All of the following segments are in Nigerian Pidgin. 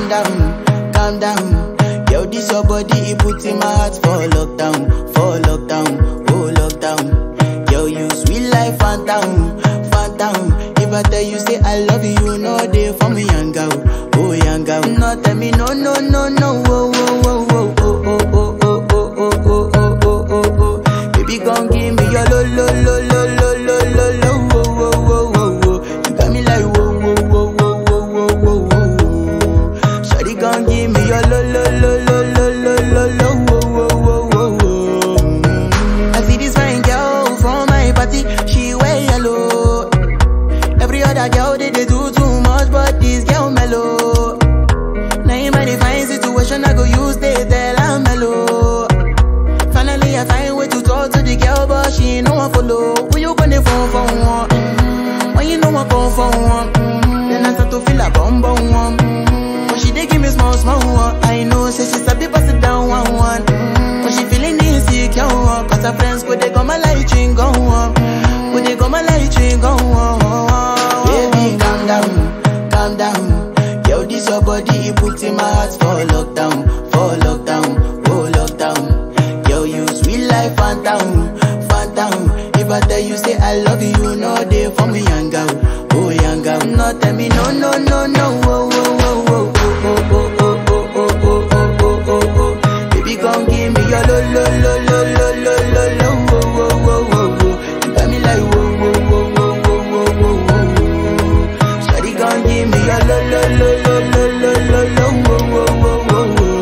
calm down. Yo, this your body, it puts in my heart for lockdown, oh lockdown. Yo, you sweet life, phantom, phantom. If I tell you say I love you, no day for me, yanga, oh yanga. No tell me no, no, no, no, oh, oh, oh, oh, oh, oh, oh, oh, oh, oh, oh, oh, oh, oh. Baby, gon' give me your lo, lo, lo, lo, lo, lo, lo, lo, oh, oh, oh, oh, oh. You got me like whoa, whoa, whoa, whoa, whoa, whoa, whoa, whoa. Shawty gon' give me your lo, lo, lo, lo, lo, lo, lo, lo, oh, oh, oh, oh, oh. I see this fine girl from my party, she wear yellow. Every other girl they do too much, but this girl mellow. Naim I define situation, I go use they tell I'm mellow. Finally I find way to talk to the girl, but she ain't no one follow. Who you gonna phone for one? When you know I phone for one, then I start to feel a bum bum one. But she dey give me small small one. I know say she's a bit pass it down one. But she feeling insecure, cause her friends go they go my light ring go on. Go they go my light ring go on. Baby calm down, calm down. Yo, this your body, it puts in my heart for lockdown, oh lockdown. Yo, you sweet life, phantom, phantom. If I tell you say I love you, no day for me, yanga, oh yanga. No tell me no, no, no, no, oh, oh, oh, oh, oh, oh, oh, oh, oh, oh, oh, oh, oh, oh. Baby, gon' give me your lo, lo, lo, lo, lo, lo, lo, lo, oh, oh, oh, oh, oh. You got me like whoa, whoa, whoa, whoa, whoa, whoa, whoa, whoa. Shawty gon' give me your lo, lo, lo, lo, lo, lo, lo, lo, oh, oh, oh, oh, oh.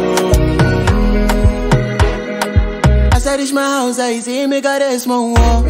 As I reach my house, I see me got a small wall.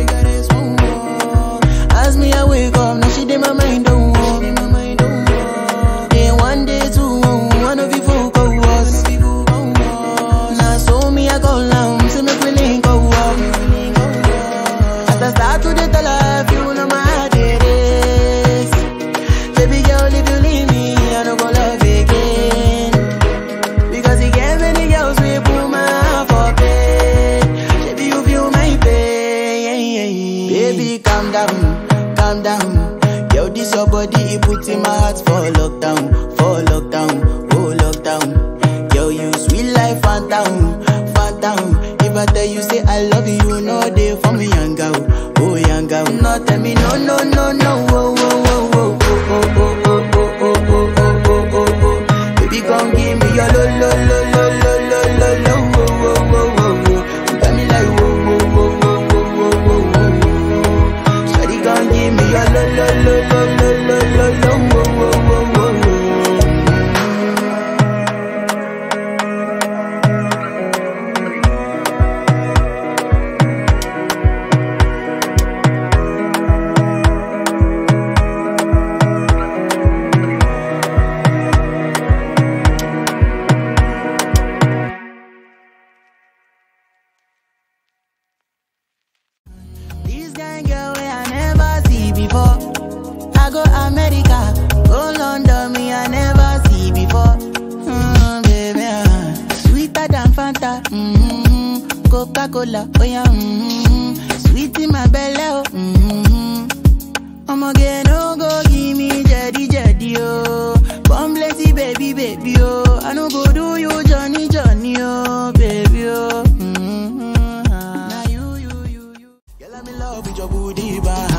As me I wake up, now she did my mind don't walk. Day one, day two, one of you folk go was. Now so me I go down, see me feeling go up. As I start to the tell her, you know my heart it is. Baby girl, if you leave me, I don't go love again. Because you get many girls, we put my heart for pain. Baby, you feel my pain. Baby, calm down, calm down. Yo, this your body, it puts in my heart for lockdown, oh lockdown. Yo, you sweet life, phantom, phantom. If I tell you say I love you, no day for me, yanga, oh yanga. No tell me no, no, no, no, oh, oh, oh, oh, oh, oh, oh, oh, oh, oh, oh, oh, oh. Baby, gon' give me your lo, lo, lo, lo, lo, lo, lo, lo, oh, oh, oh, oh, oh. You got me like whoa, whoa, whoa, whoa, whoa, whoa, whoa, whoa. Shawty gon' give me your lo, lo, lo, lo, lo, lo, lo, lo, oh, oh, oh, oh, oh. This kind girl way I never see before. I go America, go London, me I never see before. Baby, sweeter than Fanta, Coca-Cola, oh yeah, sweet in my belly, oh, I'ma get no go give me jetty jetty, oh. Come bless you, baby, baby, oh. I no go do you Johnny, Johnny, oh, baby, oh. Now you. Girl, I'm in love with your booty, bye.